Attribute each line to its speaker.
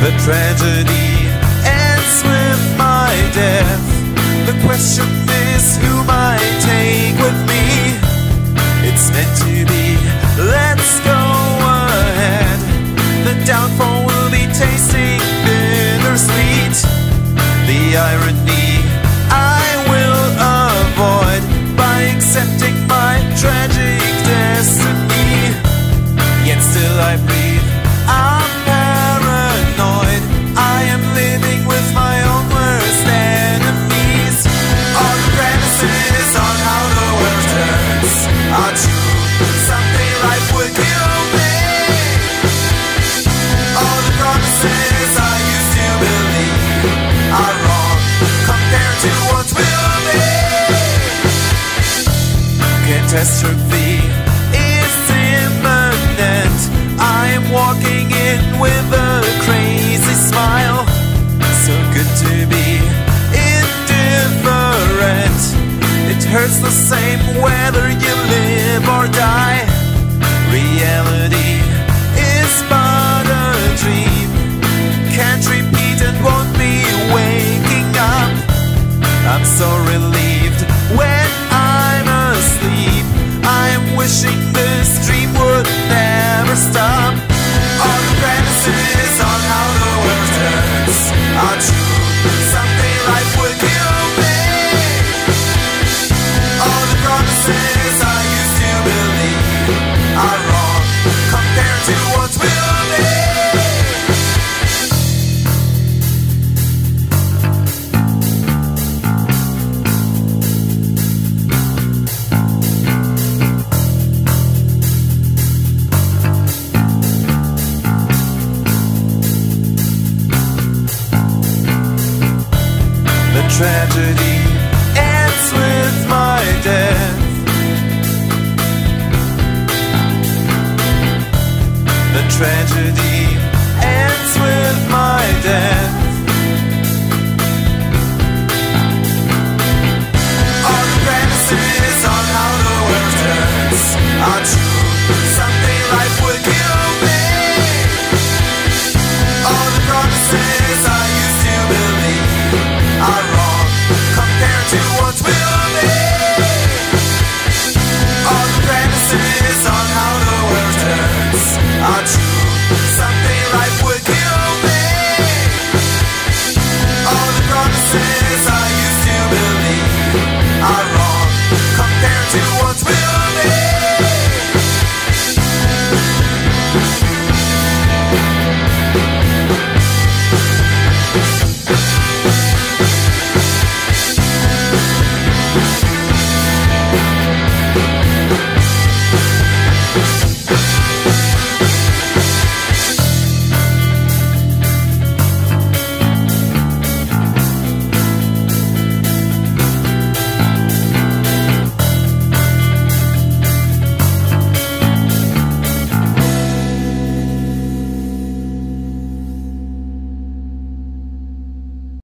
Speaker 1: The tragedy ends with my death. The question is, who I take with me? It's meant to be, let's go ahead. The downfall will be tasting bittersweet. The irony I will avoid by accepting my tragic destiny. Yet still I breathe, I'm paranoid. I am living with my own worst enemies. All the premises on how the world turns are true. Someday life would kill me. All the promises I used to believe are wrong compared to what will be. Catastrophe is imminent. I am walking in with a crazy smile. So good to be indifferent. It hurts the same whether you live or die. Reality is but a dream. Can't repeat and won't be waking up. I'm so relieved when I'm asleep. I am wishing this dream would never stop. All the premises on how the world turns are true. Someday life would kill me. All the promises I used to believe are wrong compared to what will be. The tragedy ends with my death. The tragedy